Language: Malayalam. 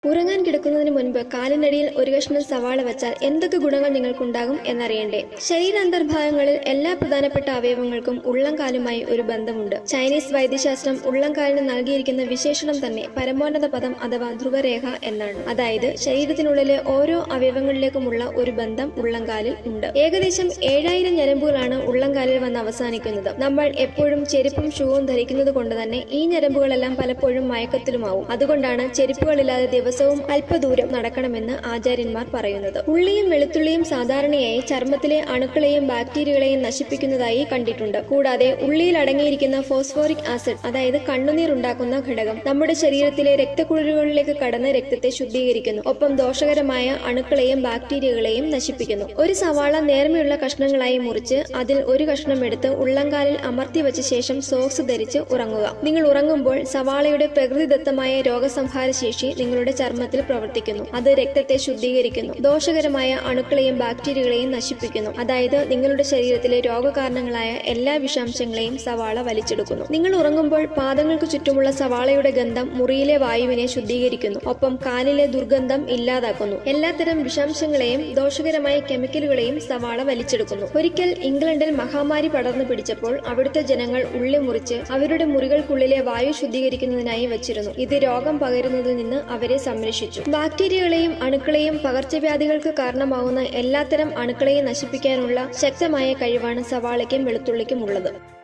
ഉറങ്ങാൻ കിടക്കുന്നതിന് മുൻപ് കാലിനടിയിൽ ഒരു കഷ്ണം സവാള വെച്ചാൽ എന്തൊക്കെ ഗുണങ്ങൾ നിങ്ങൾക്കുണ്ടാകും എന്നറിയണ്ടേ? ശരീരാന്തർഭാഗങ്ങളിൽ എല്ലാ പ്രധാനപ്പെട്ട അവയവങ്ങൾക്കും ഉള്ളംകാലുമായി ഒരു ബന്ധമുണ്ട്. ചൈനീസ് വൈദ്യശാസ്ത്രം ഉള്ളംകാലിന് നൽകിയിരിക്കുന്ന വിശേഷണം തന്നെ പരമോന്നത പദം അഥവാ ധ്രുവരേഖ എന്നാണ്. അതായത് ശരീരത്തിനുള്ളിലെ ഓരോ അവയവങ്ങളിലേക്കുമുള്ള ഒരു ബന്ധം ഉള്ളംകാലിൽ ഉണ്ട്. ഏകദേശം 7000 ഞരമ്പുകളാണ് ഉള്ളംകാലിൽ വന്ന് അവസാനിക്കുന്നത്. നമ്മൾ എപ്പോഴും ചെരുപ്പും ഷൂവും ധരിക്കുന്നത് കൊണ്ട് തന്നെ ഈ ഞരമ്പുകളെല്ലാം പലപ്പോഴും മയക്കത്തിലുമാവും. അതുകൊണ്ടാണ് ചെരുപ്പുകളില്ലാതെ ദിവസവും അല്പദൂരം നടക്കണമെന്ന് ആചാര്യന്മാർ പറയുന്നത്. ഉള്ളിയും വെളുത്തുള്ളിയും സാധാരണയായി ചർമ്മത്തിലെ അണുക്കളെയും ബാക്ടീരിയകളെയും നശിപ്പിക്കുന്നതായി കണ്ടിട്ടുണ്ട്. കൂടാതെ ഉള്ളിയിൽ അടങ്ങിയിരിക്കുന്ന ഫോസ്ഫോറിക് ആസിഡ്, അതായത് കണ്ണുനീർ ഉണ്ടാക്കുന്ന ഘടകം, നമ്മുടെ ശരീരത്തിലെ രക്തക്കുഴലുകളിലേക്ക് കടന്ന് രക്തത്തെ ശുദ്ധീകരിക്കുന്നു. ഒപ്പം ദോഷകരമായ അണുക്കളെയും ബാക്ടീരിയകളെയും നശിപ്പിക്കുന്നു. ഒരു സവാള നേർമയുള്ള കഷ്ണങ്ങളായി മുറിച്ച് അതിൽ ഒരു കഷ്ണം എടുത്ത് ഉള്ളംകാലിൽ അമർത്തി വെച്ച ശേഷം സോക്സ് ധരിച്ച് ഉറങ്ങുക. നിങ്ങൾ ഉറങ്ങുമ്പോൾ സവാളയുടെ പ്രകൃതിദത്തമായ രോഗസംഹാര ശേഷി നിങ്ങളുടെ ചർമ്മത്തിൽ പ്രവർത്തിക്കുന്നു. അത് രക്തത്തെ ശുദ്ധീകരിക്കുന്നു, ദോഷകരമായ അണുക്കളെയും ബാക്ടീരിയകളെയും നശിപ്പിക്കുന്നു. അതായത് നിങ്ങളുടെ ശരീരത്തിലെ രോഗകാരണങ്ങളായ എല്ലാ വിഷാംശങ്ങളെയും സവാള വലിച്ചെടുക്കുന്നു. നിങ്ങൾ ഉറങ്ങുമ്പോൾ പാദങ്ങൾക്ക് ചുറ്റുമുള്ള സവാളയുടെ ഗന്ധം മുറിയിലെ വായുവിനെ ശുദ്ധീകരിക്കുന്നു. ഒപ്പം കാലിലെ ദുർഗന്ധം ഇല്ലാതാക്കുന്നു. എല്ലാത്തരം വിഷാംശങ്ങളെയും ദോഷകരമായ കെമിക്കലുകളെയും സവാള വലിച്ചെടുക്കുന്നു. ഒരിക്കൽ ഇംഗ്ലണ്ടിൽ മഹാമാരി പടർന്നു പിടിച്ചപ്പോൾ അവിടുത്തെ ജനങ്ങൾ ഉള്ളി മുറിച്ച് അവരുടെ മുറികൾക്കുള്ളിലെ വായു ശുദ്ധീകരിക്കുന്നതിനായി വച്ചിരുന്നു. ഇത് രോഗം പകരുന്നതിൽ നിന്ന് അവരെ സംരക്ഷിച്ചു. ബാക്ടീരിയകളെയും അണുക്കളെയും പകർച്ചവ്യാധികൾക്ക് കാരണമാവുന്ന എല്ലാത്തരം അണുക്കളെയും നശിപ്പിക്കാനുള്ള ശക്തമായ കഴിവാണ് സവാളയ്ക്കും വെളുത്തുള്ളിക്കും ഉള്ളത്.